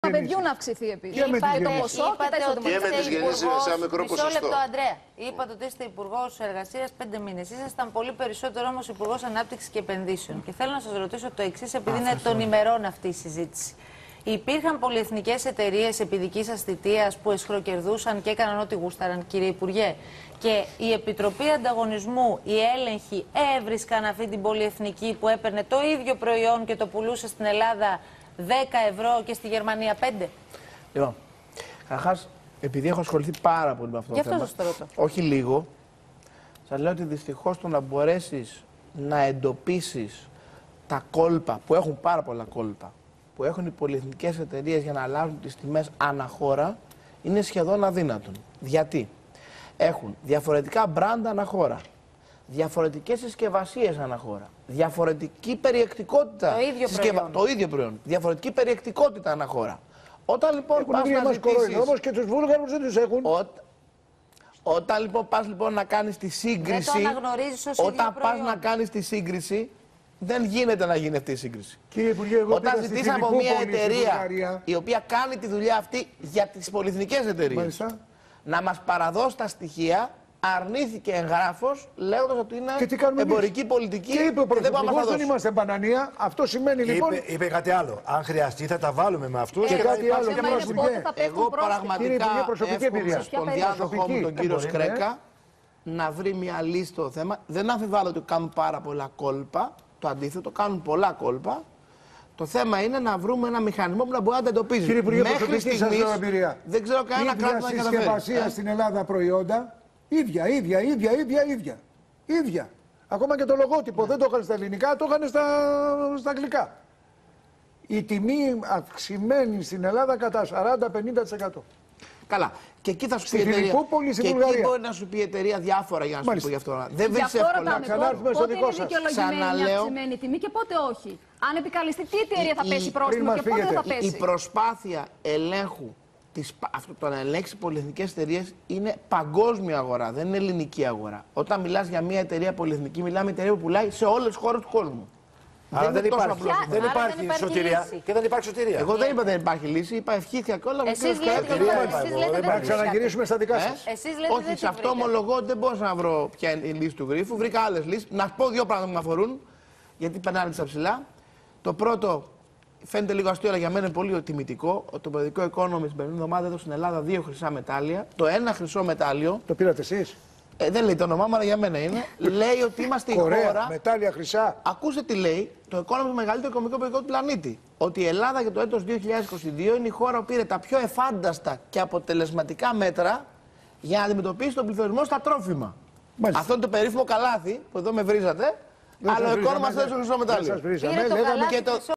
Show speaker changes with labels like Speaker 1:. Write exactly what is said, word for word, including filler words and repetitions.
Speaker 1: του παιδιού να αυξηθεί επίσης.
Speaker 2: Και με
Speaker 1: το
Speaker 2: τις
Speaker 1: ποσό και τα εισοδήματα.
Speaker 3: Και με τις γεννήσεις σε μικρό ποσοστό.
Speaker 4: Μισό λεπτό, Ανδρέα. Είπατε ότι είστε υπουργός εργασίας πέντε μήνες. Ήσασταν πολύ περισσότερο όμως υπουργός ανάπτυξης και επενδύσεων. Και θέλω να σας ρωτήσω το εξής, επειδή είναι των ημερών αυτή η συζήτηση. Υπήρχαν πολυεθνικές εταιρείες επί δικής σας θητείας που εσχροκερδούσαν και έκαναν ό,τι γούσταραν, κύριε Υπουργέ. Και η Επιτροπή Ανταγωνισμού, οι έλεγχοι έβρισκαν αυτή την πολυεθνική που έπαιρνε το ίδιο προϊόν και το πουλούσε στην Ελλάδα δέκα ευρώ και στη Γερμανία πέντε.
Speaker 5: Λοιπόν, καταρχάς, επειδή έχω ασχοληθεί πάρα πολύ με αυτό το θέμα.
Speaker 4: Γι' αυτό σας το ρωτώ.
Speaker 5: Όχι λίγο. Σας λέω ότι δυστυχώς το να μπορέσεις να εντοπίσεις τα κόλπα, που έχουν πάρα πολλά κόλπα, που έχουν οι πολυεθνικές εταιρείες για να αλλάζουν τις τιμές αναχώρα, είναι σχεδόν αδύνατον. Γιατί έχουν διαφορετικά μπραντ αναχώρα, διαφορετικές συσκευασίες αναχώρα, διαφορετική περιεκτικότητα.
Speaker 4: Το ίδιο προϊόν.
Speaker 5: Το ίδιο προϊόν. Διαφορετική περιεκτικότητα αναχώρα. Όταν λοιπόν πας να ζητήσεις...
Speaker 2: Όμως και τους Βούλγαρους δεν τους έχουν.
Speaker 5: Ό, όταν λοιπόν πας λοιπόν να κάνεις τη σύγκριση...
Speaker 4: Δεν το αναγνωρίζεις ως ίδιο
Speaker 5: Όταν πας
Speaker 4: προϊόν.
Speaker 5: να κάνεις τη σύγκριση, δεν γίνεται να γίνει αυτή η σύγκριση.
Speaker 2: Κύριε Υπουργέ, εγώ
Speaker 5: Όταν
Speaker 2: πήγα στη
Speaker 5: ζητείς από μια
Speaker 2: Φιλιππούπολη, στη
Speaker 5: εταιρεία
Speaker 2: Βουλγαρία.
Speaker 5: η οποία κάνει τη δουλειά αυτή για τις πολυεθνικές εταιρείες,
Speaker 2: Μάλιστα.
Speaker 5: να μας παραδώσει τα στοιχεία, αρνήθηκε εγγράφος λέγοντας ότι είναι
Speaker 2: Και τι κάνουμε
Speaker 5: εμπορική
Speaker 2: εμείς?
Speaker 5: πολιτική
Speaker 2: Και είπε ο
Speaker 5: και δεν μπορεί να μας τα
Speaker 2: Πρωθυπουργός, δεν
Speaker 5: δώσει.
Speaker 2: είμαστε μπανανία. Αυτό σημαίνει
Speaker 6: Και
Speaker 2: λοιπόν.
Speaker 6: είπε, είπε κάτι άλλο. Αν χρειαστεί, θα τα βάλουμε με αυτού.
Speaker 2: Και
Speaker 5: θα
Speaker 2: κάτι
Speaker 5: υπάρξει
Speaker 2: άλλο,
Speaker 5: και
Speaker 2: κύριε
Speaker 1: είναι
Speaker 2: Υπουργέ.
Speaker 1: πότε θα πέφτουν
Speaker 5: Εγώ
Speaker 1: πρόσφυγες.
Speaker 2: Κύριε
Speaker 5: πραγματικά
Speaker 2: Υπουργέ, προσωπική
Speaker 5: εύχομαι
Speaker 2: εμπειρία.
Speaker 5: στον
Speaker 1: Ποια
Speaker 5: διάδοχό μου,
Speaker 2: προσωπική.
Speaker 5: τον κύριο
Speaker 2: Δεν μπορεί,
Speaker 5: Σκρέκα, να βρει μια λύση στο θέμα. Δεν αμφιβάλλω ότι κάνουν πάρα πολλά κόλπα. Το αντίθετο, κάνουν πολλά κόλπα. Το θέμα είναι να βρούμε ένα μηχανισμό που να μπορεί να τα εντοπίζει.
Speaker 2: Κύριε Υπουργέ,
Speaker 5: Μέχρι
Speaker 2: προσωπική σας
Speaker 5: στιγμής,
Speaker 2: λέω εμπειρία.
Speaker 5: δεν ξέρω κανένα
Speaker 2: ίδια
Speaker 5: κράτος να καταφέρει.
Speaker 2: συσκευασία
Speaker 5: Ε?
Speaker 2: στην Ελλάδα προϊόντα. Ίδια, ίδια, ίδια, ίδια, ίδια. ίδια. Ακόμα και το λογότυπο δεν το είχαν στα ελληνικά, το είχαν στα, στα αγγλικά. Η τιμή αυξημένη στην Ελλάδα κατά σαράντα με πενήντα τοις εκατό.
Speaker 5: Καλά. Και εκεί θα σου
Speaker 2: Στη
Speaker 5: πει η εταιρεία.
Speaker 2: Φιλιππούπολη, στη
Speaker 5: Και εκεί
Speaker 2: Βουλγαρία.
Speaker 5: μπορεί να σου πει η εταιρεία διάφορα για να σου
Speaker 2: Μάλιστα.
Speaker 5: πει γι' αυτό. Δεν
Speaker 1: Γι'
Speaker 5: βρίσκει
Speaker 1: αυτό
Speaker 5: εύκολα.
Speaker 1: ρωτάμε
Speaker 2: ξανάρθουμε
Speaker 1: πότε,
Speaker 2: στο
Speaker 1: πότε
Speaker 2: δικό
Speaker 1: είναι
Speaker 2: σας.
Speaker 1: δικαιολογημένη μια
Speaker 5: Ξαναλέω.
Speaker 1: αυξημένη τιμή και πότε όχι. Αν επικαλεστεί, τι εταιρεία θα
Speaker 5: Η-
Speaker 1: πέσει
Speaker 5: η-
Speaker 1: πρόστιμο
Speaker 2: πριν
Speaker 1: και
Speaker 2: μας
Speaker 1: πότε δεν θα
Speaker 2: φύγετε.
Speaker 5: Η
Speaker 1: πέσει.
Speaker 5: προσπάθεια ελέγχου της, αυτό, το να ελέγξει πολυεθνικές εταιρείες είναι παγκόσμια αγορά, δεν είναι ελληνική αγορά. Όταν μιλάς για μια εταιρεία πολυεθνική, μιλάμε για εταιρεία που πουλάει σε όλες τις χώρες του κόσμου.
Speaker 6: Άρα δεν
Speaker 5: είναι τόσο
Speaker 6: υπάρχει,
Speaker 5: απλό.
Speaker 6: δεν
Speaker 4: Άρα
Speaker 6: υπάρχει
Speaker 4: δεν υπάρχει
Speaker 6: σωτηρία.
Speaker 4: λύση.
Speaker 6: Και δεν υπάρχει σωτηρία.
Speaker 5: Εγώ δεν είπα δεν υπάρχει λύση, είπα ευχήθηκα κιόλα.
Speaker 4: Εσείς λέτε,
Speaker 6: εταιρεία
Speaker 4: εσείς
Speaker 6: είπα εγώ,
Speaker 4: λέτε
Speaker 6: δεν
Speaker 4: δεν
Speaker 2: Να
Speaker 4: βρήκατε.
Speaker 2: ξαναγυρίσουμε στα δικά
Speaker 5: Ε?
Speaker 2: σας.
Speaker 4: Εσείς λέτε
Speaker 5: Όχι,
Speaker 4: δεν
Speaker 5: σε
Speaker 4: τη
Speaker 5: αυτό
Speaker 4: βρήκατε.
Speaker 5: ομολογώ ότι δεν μπορούσα να βρω ποια είναι η λύση του γρίφου. Βρήκα άλλες λύσεις. Να πω δύο πράγματα που με αφορούν, γιατί περνάνε στα ψηλά. Το πρώτο, φαίνεται λίγο αστείο, αλλά για μένα είναι πολύ τιμητικό. Το περιοδικό Economist την περσμένη εβδομάδα έδωσε στην Ελλάδα δύο χρυσά μετάλλια. Το ένα χρυσό μετάλλιο,
Speaker 2: Το πήρατε εσείς.
Speaker 5: ε, δεν λέει το όνομά μου, αλλά για μένα είναι, λέει ότι είμαστε η
Speaker 2: Κορέα,
Speaker 5: χώρα.
Speaker 2: μετάλλια χρυσά.
Speaker 5: Ακούστε τι λέει, το Economist, το μεγαλύτερο οικονομικό περιοδικό του πλανήτη. Ότι η Ελλάδα για το έτος δύο χιλιάδες είκοσι δύο είναι η χώρα που πήρε τα πιο εφάνταστα και αποτελεσματικά μέτρα για να αντιμετωπίσει τον πληθωρισμό στα τρόφιμα.
Speaker 2: Μάλιστα.
Speaker 5: Αυτό είναι το περίφημο καλάθι που εδώ με βρίζατε,
Speaker 2: Δεν
Speaker 5: αλλά
Speaker 2: σας
Speaker 5: ο
Speaker 2: βρίζαμε,
Speaker 5: Economist έδωσε το χρυσό
Speaker 2: δεν
Speaker 5: μετάλλιο.
Speaker 2: σας βρίζαμε,
Speaker 4: Πήρε το
Speaker 2: λέγαμε
Speaker 4: καλάθι
Speaker 5: και το-
Speaker 4: χρυσό